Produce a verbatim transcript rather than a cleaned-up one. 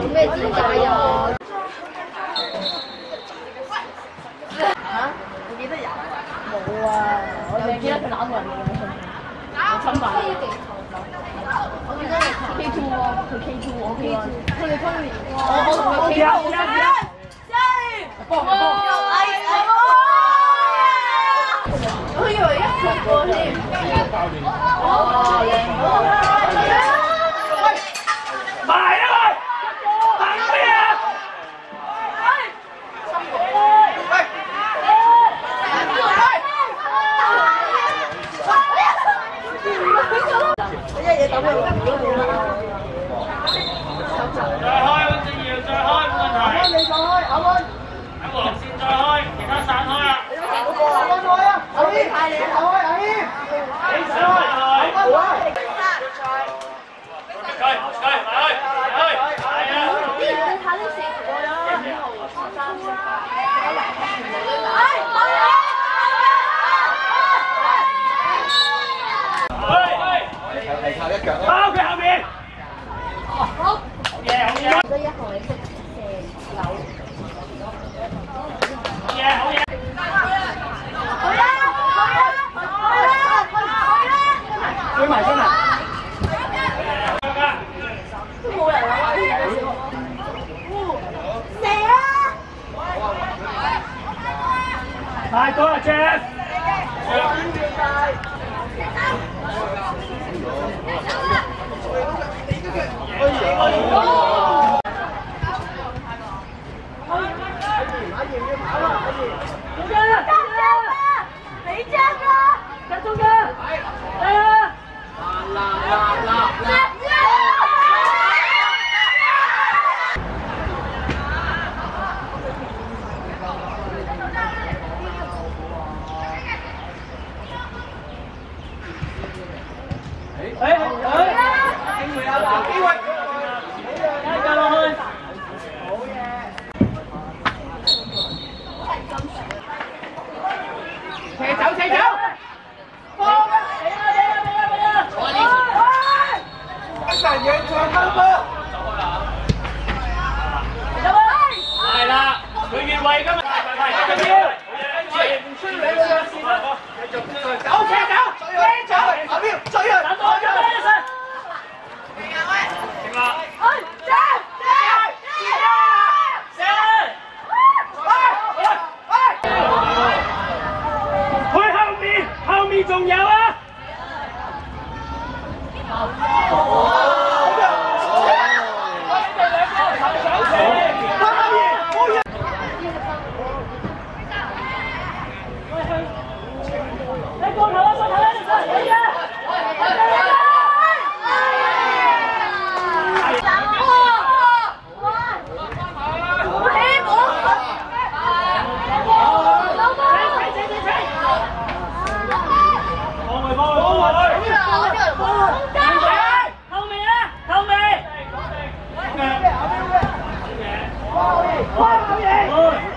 咩自駕遊？嚇？你記得有？冇啊！我淨係記得佢攬過人嘅信，我侵犯。我記得係 K two 喎，佢 K two 我 K one，佢哋 Tony， 我我同佢 K two。我以為一個過添。哦，靚喎！埋啊喂！行咩啊？一嘢抌入嚟都冇啦。再開溫正耀，再開冇問題。阿溫你再開，阿溫。喺黃線再開，其他散開啦。阿溫開啊！阿軒，阿軒，阿軒。你上去，阿溫開。去去埋去，埋去。係啊。你睇呢四個啦，二號、三四、哎，好嘢！ 係靠一腳咯。 包佢後面。好。好嘢，好嘢。 得一號你識射樓。 好嘢，好嘢。 好啦，好啦，好啦，好啦。 追埋追埋。 都冇人啦，射啊！ 太多啦 ，Jeff。 你爭啦！ 跟中間，係啊！嗱嗱嗱嗱！哎哎哎！機會啊！嗱，機會！加加落去！好嘢！斜走斜走！放啊！俾啊俾啊俾啊俾啊！快啲！一陣嘢再分波。走啊！係啦，佢越位今日係緊要。唔出你個線啦！繼續走斜走，斜走，後邊追啊！等我咗啦，一陣。停啦！哎，射射射！喂喂喂！去後面，後面仲有啊！好嘢！